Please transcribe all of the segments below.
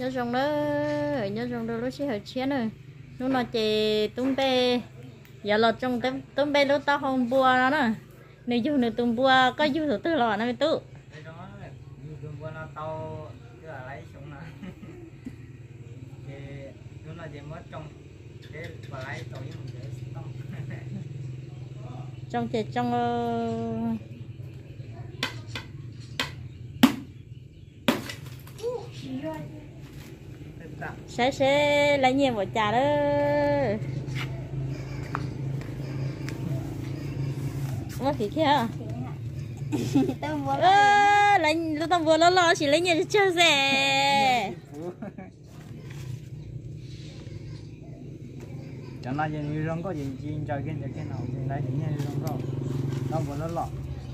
nhớ rong đó lúc xí hơi chén rồi lúc nào chị tung bê giờ là trong tung bê lúc tao không bua đó nè nếu dù nữa tung bua có dù từ từ lò nó mới tự nó tao cứ là lấy xuống này thì nó là gì mất trong cái và lấy tao với mình để trong chị trong sẽ lấy nhiều một trà đó nó thì kia lấy lúc tao vừa lo chỉ lấy nhiều cho rẻ cho nó gì không có gì chơi cái nào thì lấy những như không có nó vừa lo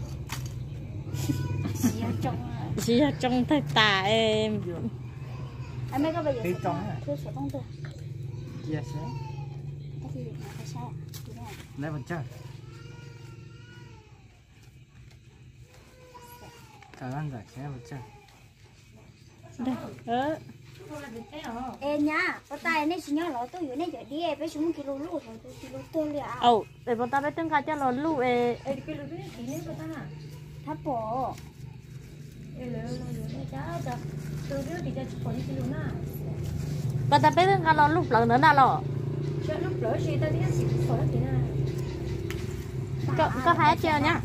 chỉ trong thật tà em anh mấy có bây giờ cái trong thứ sẽ không được yes cái gì phải sao lấy vật chơi cả ăn rồi sẽ vật chơi đây ê nhá có tay này chỉ nhớ lo tôiอยู่này giờ đi với chúng kilo lúa rồi kilo tôi liền để bọn ta phải tương cả cho nó lụ kilo lúa thì nên có ta tháp bỏ bọn ta phải tương cả nó lụ lần nữa nào lọ có hai chưa nhá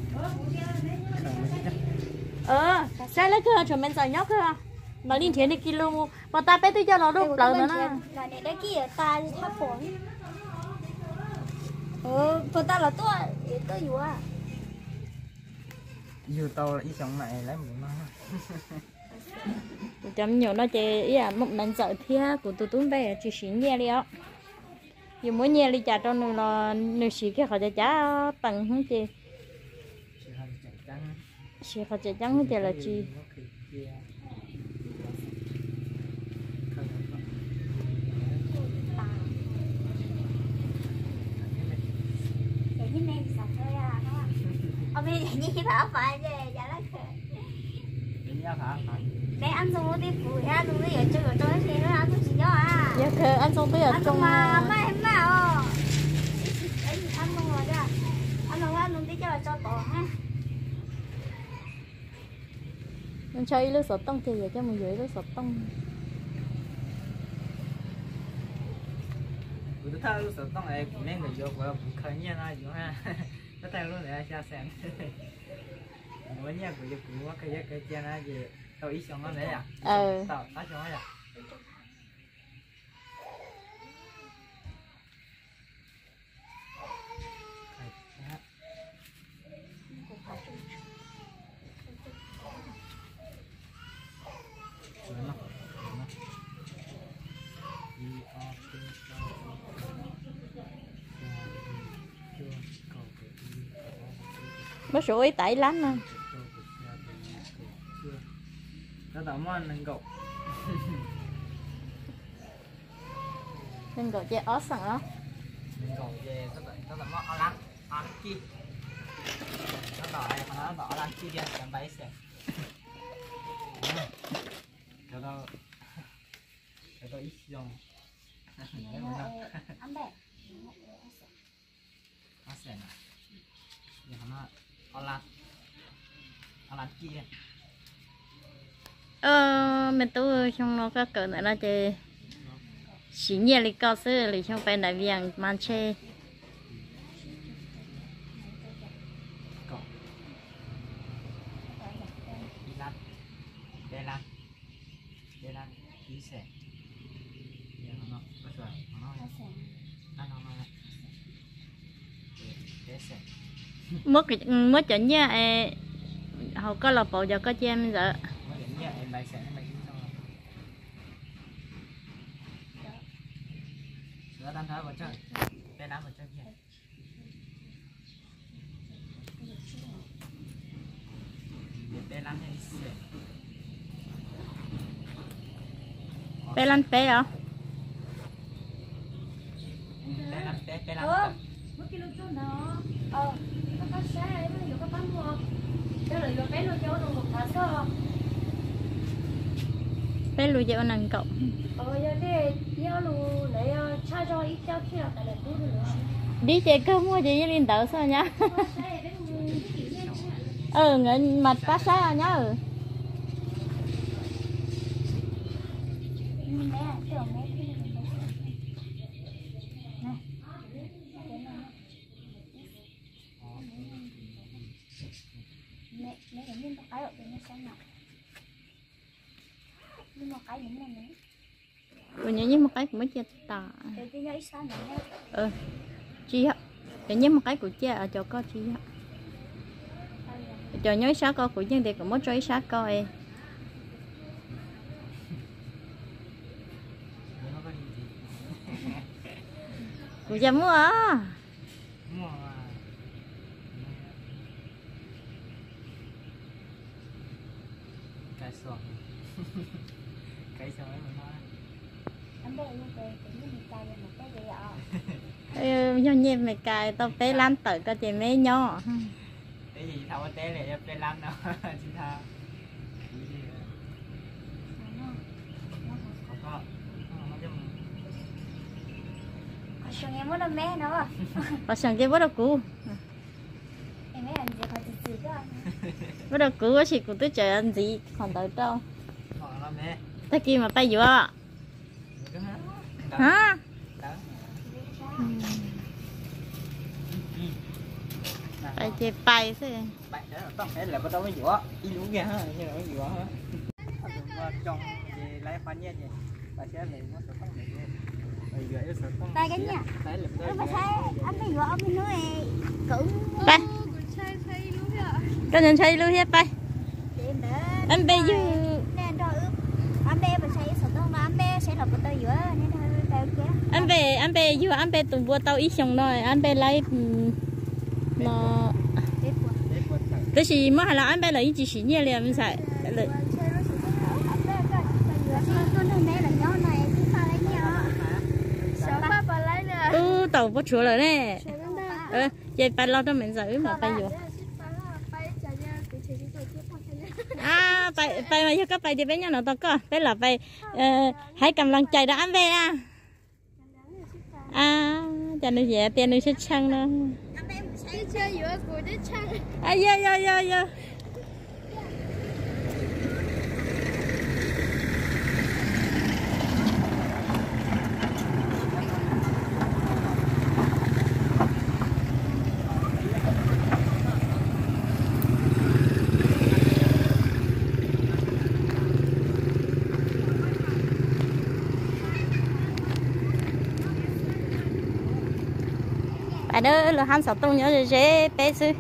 sai lấy cơ chuẩn mình giỏi nhóc cơ mà liên thiện đi kilo bọn ta phải tương cho nó lụ lần nữa nè là để đấy kia ta tháp bỏ bọn ta là tôiอยู่à dù tao là ý sống này lấy một nó chấm nhiều nó chơi ý là một lần sợ thia của tụi tôi về chỉ xí nhẹ đi á dù mỗi nhẹ đi chả cho nó là nó xí cái họ chả bằng không chị xí họ chả trắng không chị là chị ông đi như thở phải về dạ lắc để ăn xong đi phụ ha tôi bây giờ chơi rồi tôi thì nó ăn tôi chỉ cho à dạ khờ ăn xong tới ở trong mà em mà ăn xong rồi đó ăn luôn tí cho tổ ha mình chơi lưới sọt tông thì giờ cho mình dưới lưới sọt tông tôi thấy lưới sọt tông này cũng nên người vô và khởi nhiên ai vô ha nó thay luôn để xa xem mỗi nhà của cũng có cái chân á gì tao ít xong nó đấy à tao tao xong rồi à bác số ấy tải lắm nè nó tao muốn nâng cậu nên gọi chơi ớt sẵn đó nâng cậu về tao tao muốn ăn ăn chi nó đỏ ăn chi đi chẳng bay sẽ cho tao ít dùng ăn bè ăn sẽ nè giờ nó ăn chi đi mình tôi trong nó có cỡ nữa là chơi xí nhẹ lịch cao sư lịch trong phải đại viện man chê đây là ký sẻ giờ nó bắt đầu nó mất chuẩn nha họ có lọc bộ giờ có cho em giờ nó đang thấy vào chơi đây làm vào chơi kia đây làm như thế bé lăn bé hả bé làm mất cái lúa chôn đó nó có sai nó nhiều có bắn mua cái lời bé lúa chôn nó một thả sơ bé lùi dạo nàng cậu giờ đây nhớ luôn lấy cha cho ít cháu kia tại là tôi nữa đi chơi cơm mua chị liên tớ sao nhá người mặt bát xa nhá mẹ nhìn một cái ở bên này xem nào nhìn một cái những này nữa rồi nhớ một cái cũng mới chia tả cái giấy sao nữa chi ạ để nhớ một cái của chia ở chỗ có chi ạ cho nhớ sao co của nhân thì cũng mất chơi sao coi của gia mua à cái sòng cái sòng ấy mà nói anh đây như thế cũng như mình cài một cái gì ạ do nhẹ mày cài tao bé lan tới có chị mấy nhỏ cái gì thao té này em lan nào chị tha xong em muốn mẹ nó và sang cái bắt đầu cũ em mấy anh gì phải tự đó bắt đầu cũ có chị cũng tới trời ăn gì còn tới đâu ngon lắm nè ta kia mà bay vừa hả bay chơi bay thế bạn đó tao phải là bắt đầu mới dũa đi luôn kìa ha như là mới dũa hả trong về lấy phán nhét vậy bà sẽ lấy nó sẽ không để tay cái nha mà thấy anh bây giờ ông nói cũng bay cái nhân xây luôn hết bay anh bây giờ nên rồi anh bé mà xây sổ tông anh bé sẽ là một tay giữa nên thôi anh bé vừa anh bé tụi bữa tao ít xong rồi anh bé lấy nó cái gì mà là anh bé lấy chỉ xí nhẹ liền mình xài tàu bắt chuột rồi nè vậy bay lo cho mình giữ mà bay vô bay mà cho các bay thì bé nhau nó to có bé là bay hãy cầm lần chạy đã ăn về cho nó dễ tiền nó sẽ chăng nữa vô đó là han sáu tông nhớ dễ bé sư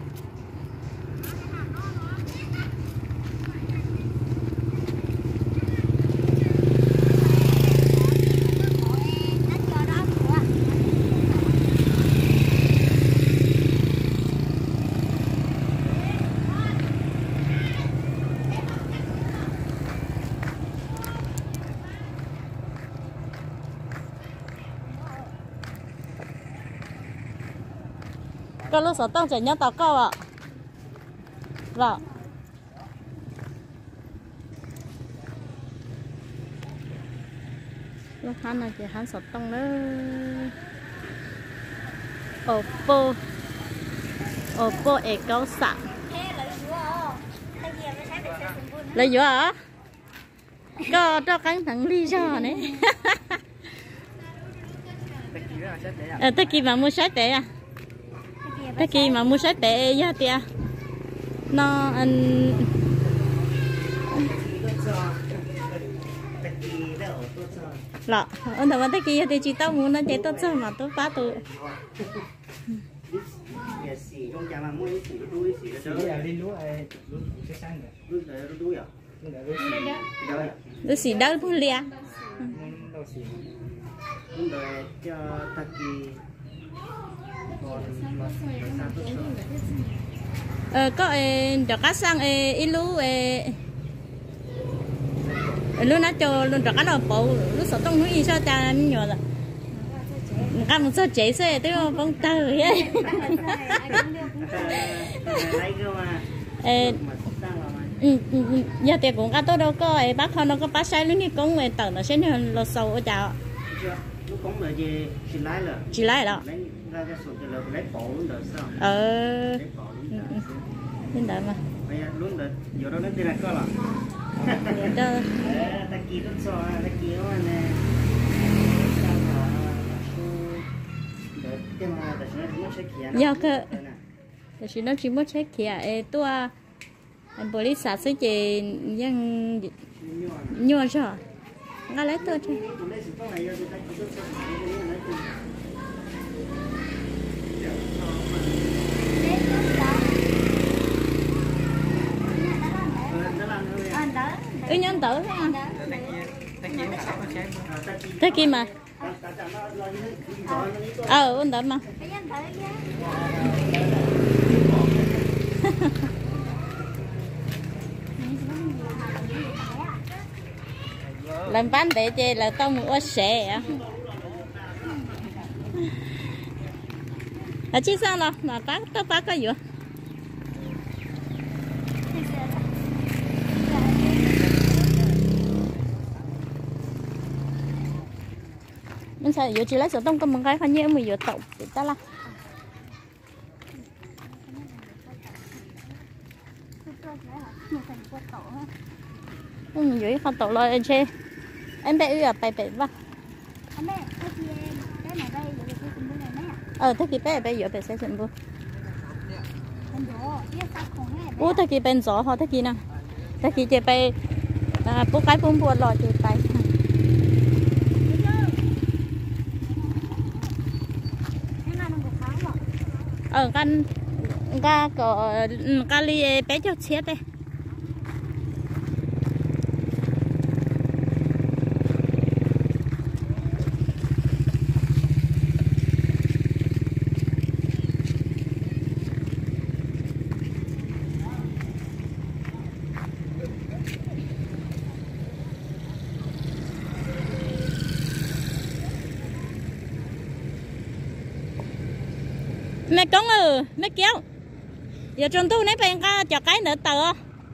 có lúc sáu tông chỉ nhớ tao câu ạ rồi lúc hắn này chỉ hắn sáu tông nữa Oppo E96 lấy vừa hả có cho căng thẳng lý do này tất kỳ mà mua sách để cái kia mà mua sách để giá tiền nó anh lọ anh thằng cái kia thì chỉ tao muốn nó chạy tốt sao mà tôi phá tôi tôi xỉ đâu cũng lia có cho cá sang ilu lu nó cho luôn cho cá nó bầu lu sợ trong núi sao cha nhỏ là cá một số chế xe tới phong tờ vậy giờ thì cũng có tôi đâu có bác con nó có bác sai luôn đi cũng về tận nó sẽ nên lo sâu ở chào lúc cũng là gì chỉ lái đó lấy ra cái số là lấy bộ luôn được sao bên đấy mà bây giờ luôn được giờ đó đến đây là có là ta kia rất so ta kia mà nè giờ cơ thì nó chỉ muốn check kia tôi anh bố lý xã sẽ chỉ những nhiều chưa ngay lấy tôi chứ nhân tử ha thế kia mà ổn định mà làm bánh để chơi là tao mua sẻ à chứ sao đâu mà bác có gì mình sẽ giờ chỉ lấy số tông cầm một cái khoan nhẹ mình giờ tậu để ta la dưới không tậu lời chơi em bé ư à bé bé va thế kia bé giờ bé sẽ xem vô thế kia bên gió họ thế kia nè thế kia chơi bé bố cái bún bùa lò chơi tay căn ca ly bé cho chết đây mẹ con mẹ kéo giờ trong tu nãy bên ca cho cái nữa tờ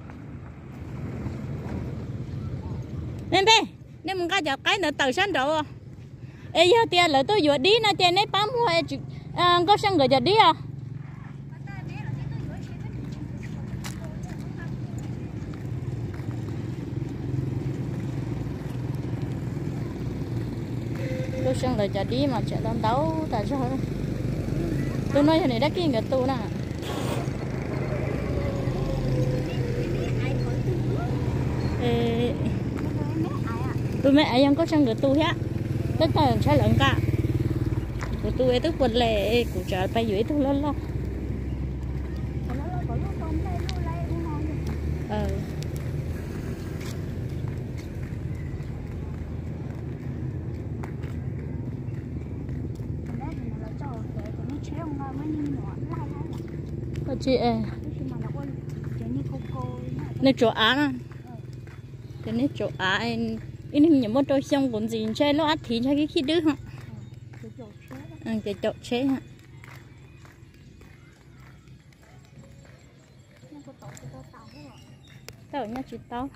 nên bé nên mình ca cho cái nữa tờ sáng độ ê giờ tiền là tôi vừa đi nó trên nãy bám hoa có sang người giờ đi à có sang người giờ đi mà chạy đón đấu tại sao đó tôi nói thế này đã kia người tu nè tôi mẹ ai có sang người tu hết tất cả sai lẫn cả của tôi ấy tức quần lệ của trời bay dưới tôi lo chị nên chỗ á nè cái này chỗ á anh những món đồ xong cũng gì chơi nó ăn thịt cho cái khi đứa hả cái chỗ chế hả tao nhá chị tao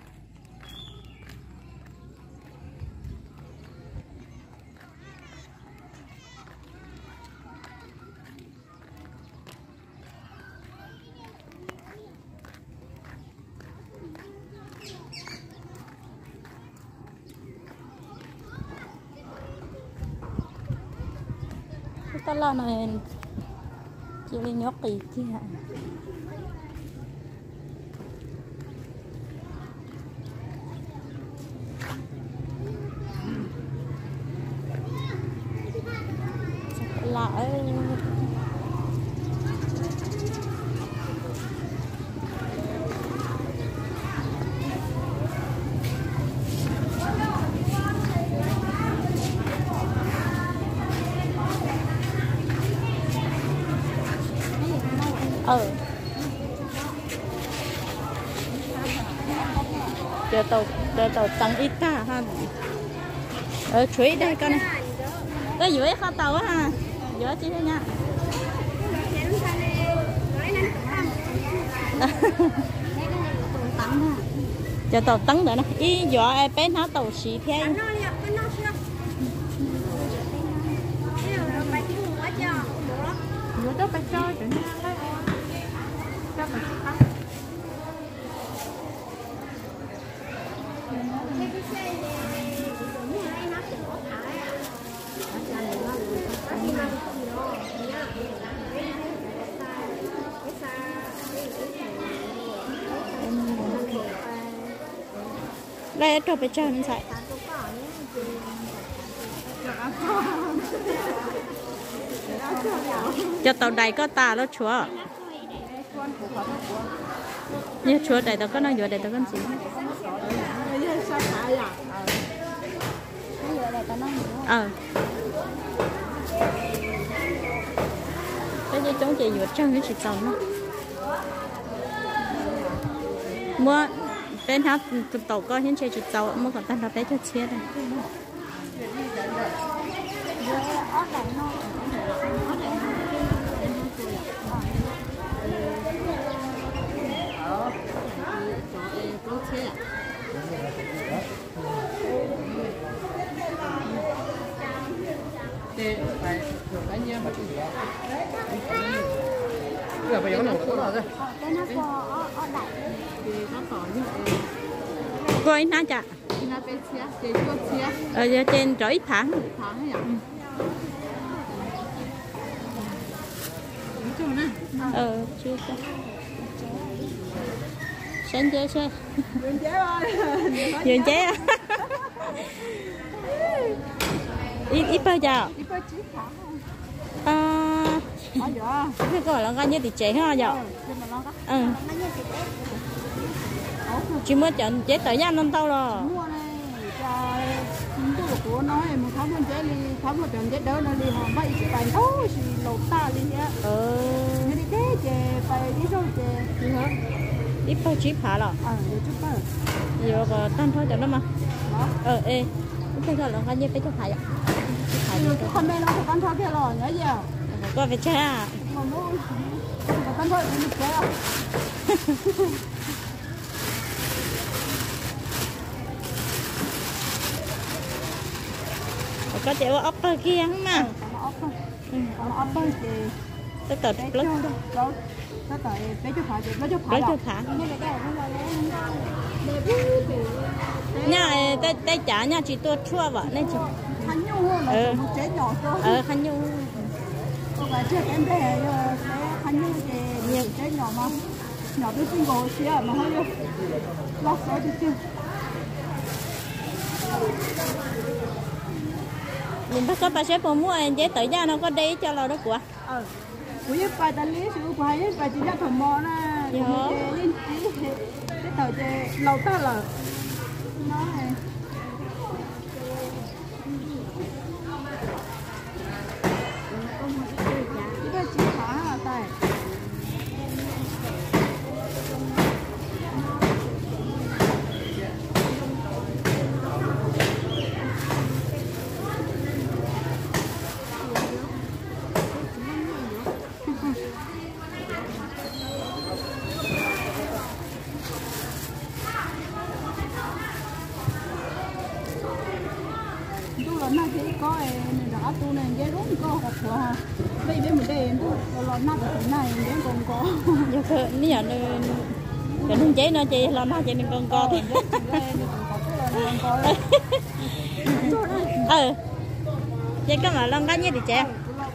tao lo này chị đi nhóc kỳ kia lại chờ tàu tăng ít cả ha chuối đây con này cái dưới kho tàu á ha dưới chứ thế nha cho tàu tấn nữa nè ý dọa ai bé nó tàu xì theo nhớ đó phải cho cho nên cho phải ăn đây cho phải cho nó sai cho tàu đầy có ta đó chúa như chúa đầy tao có nói vừa đầy tao có gì cái gì chúng chị vừa trăng cái chị tàu nó mua bên hát tàu có hiện chị tàu mua còn tan ra bé cho chia đây coi na chả ở trên chỗ ít tháng chưa sao sáng chế xe dường chế ít bao giờ cái gọi là con như thì chế ha giờ chỉ mới chọn chế tới nhà năm tao rồi của nó em một tháng chế đi tháng một chọn chế đỡ nó đi họ bay chỉ bài thôi thì lột ta đi nhá đi thế chế phải đi đâu chế gì hả ít bao chí phá rồi chút bao giờ có tan thôi cho nó mà ê cái gọi là con như phải cho phải ạ con bé nó có tan thôi kia rồi nhớ giờ coi về chơi à tan thôi mình chơi à có chịu ốc kia không mà ốc thì tới tờ lúc tới tới bé cho phải bé cho thả nha tay trả nha chỉ tôi chua vợ nên chị khăn nhu là một chế nhỏ thôi khăn nhu còn là chưa em bé khăn nhu thì nhiều chế nhỏ mà nhỏ tôi xin gọi xíu mà hơi lót rồi thì chưa mình bắt có bà sẽ mua anh chế tự ra nó có đi cho lo đó của của những bài ta lý sự của những bài chỉ ra thầm mò nè cái tờ chế lâu ta là nó này cái chỉ phá là tay nó chỉ có đã tu này cái rốn có học của bây giờ mình đây lo nát cái này cái con có giờ cơ ní giờ cái nó chế nó chỉ lo nát cho nên con co chế cái mà lon cá như thì trẻ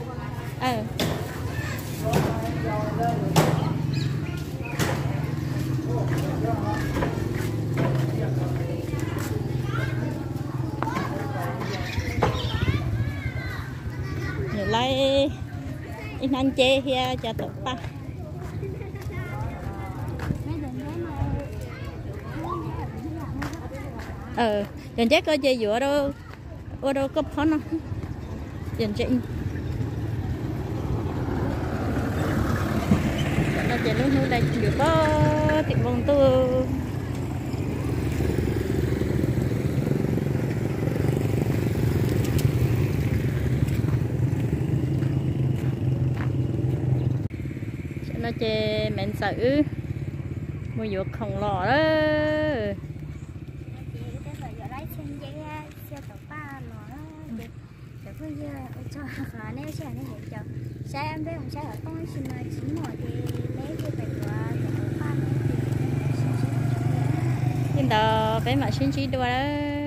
lại in anh chê kia cho tụi ta dần chết coi chơi dựa đâu ở đâu có phón không dần chết nó chạy luôn đây dựa có thịt bông tu nó chơi mình sợ mua vô không lò đó sai em biết không sai ở con xin mà chín mỏi thì lấy cái bạch quả của ba nhưng tờ phải mà xin chỉ đua đó